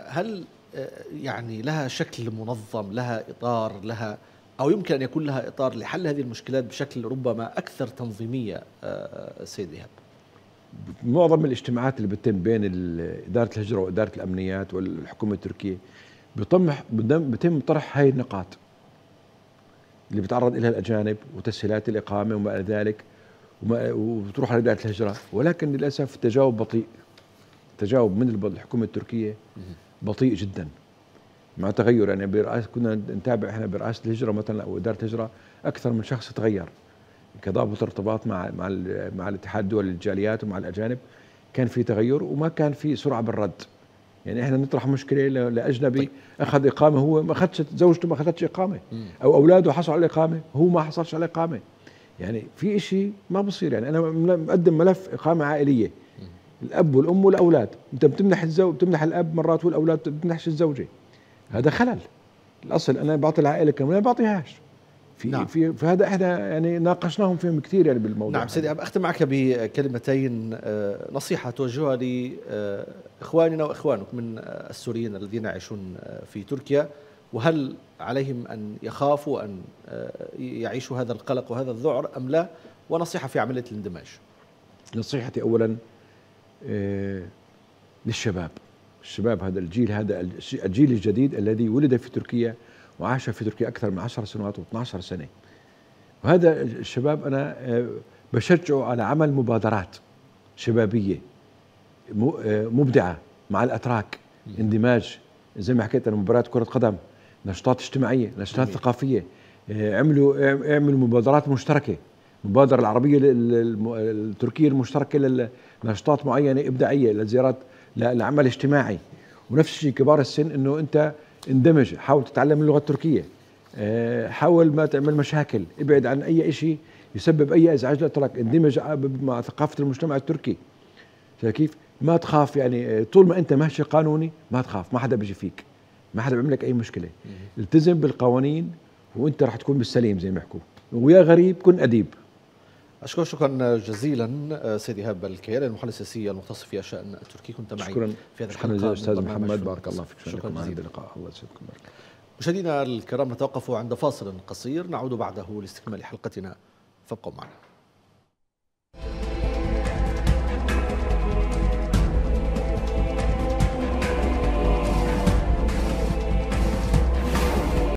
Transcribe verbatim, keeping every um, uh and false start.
هل يعني لها شكل منظم، لها إطار، لها أو يمكن أن يكون لها إطار لحل هذه المشكلات بشكل ربما أكثر تنظيمية سيد إيهاب؟ معظم الاجتماعات اللي بتتم بين إدارة الهجرة وإدارة الأمنيات والحكومة التركية بيطمح بيتم طرح هاي النقاط اللي بتعرض إليها الأجانب وتسهيلات الإقامة وما إلى ذلك، وبتروح على إدارة الهجرة، ولكن للأسف التجاوب بطيء. التجاوب من الحكومة التركية بطيء جدا مع تغير. يعني برئاسة كنا نتابع احنا برئاسة الهجرة مثلا أو إدارة الهجرة أكثر من شخص تغير كضابط ارتباط مع مع مع الاتحاد الدولي للجاليات ومع الأجانب. كان في تغير وما كان في سرعة بالرد. يعني احنا نطرح مشكلة لأجنبي طيب. أخذ إقامة، هو ما أخذش، زوجته ما أخذتش إقامة، أو أولاده حصلوا على الإقامة هو ما حصلش على إقامة. يعني في إشي ما بصير. يعني أنا مقدم ملف إقامة عائلية، الأب والأم والأولاد، أنت بتمنح الزوج، بتمنح الأب مرات والأولاد، بتمنحش الزوجة. هذا خلل. الأصل أنا بعطي العائلة كاملة، ما بعطيهاش. في نعم. في فهذا احنا يعني ناقشناهم فيهم كثير يعني بالموضوع. نعم سيدي، أختم معك بكلمتين نصيحة توجهها لإخواننا وإخوانك من السوريين الذين يعيشون في تركيا، وهل عليهم أن يخافوا أن يعيشوا هذا القلق وهذا الذعر أم لا، ونصيحة في عملية الاندماج. نصيحتي أولا للشباب، الشباب هذا الجيل، هذا الجيل الجديد الذي ولد في تركيا وعاش في تركيا أكثر من عشر سنوات واثني عشر سنة، وهذا الشباب أنا بشجعه على عمل مبادرات شبابية مبدعة مع الأتراك، اندماج زي ما حكيت أنا، مباريات كرة قدم، نشاطات اجتماعية، نشاطات ثقافية، عملوا اعملوا مبادرات مشتركة، مبادرة العربية التركية المشتركة لنشاطات معينة إبداعية، لزيارات، لعمل اجتماعي. ونفس الشيء كبار السن، إنه أنت اندمج، حاول تتعلم اللغة التركية، حاول ما تعمل مشاكل، ابعد عن أي شيء يسبب أي إزعاج لك، اندمج مع ثقافة المجتمع التركي. كيف؟ ما تخاف. يعني طول ما أنت ماشي قانوني ما تخاف، ما حدا بيجي فيك، ما حدا بيعمل لك أي مشكلة. التزم بالقوانين وأنت راح تكون بالسليم زي ما يحكوا، ويا غريب كن أديب. أشكر شكرا جزيلا سيد إيهاب الكيالي، المحلل السياسي المختص في الشأن التركي، كنت معي شكرا في هذا الحلقة. أستاذ محمد بارك الله فيك. شكرا جزيلا. اللقاء الله يسعدكم. مشاهدينا الكرام، نتوقف عند فاصل قصير، نعود بعده لاستكمال حلقتنا، فابقوا معنا.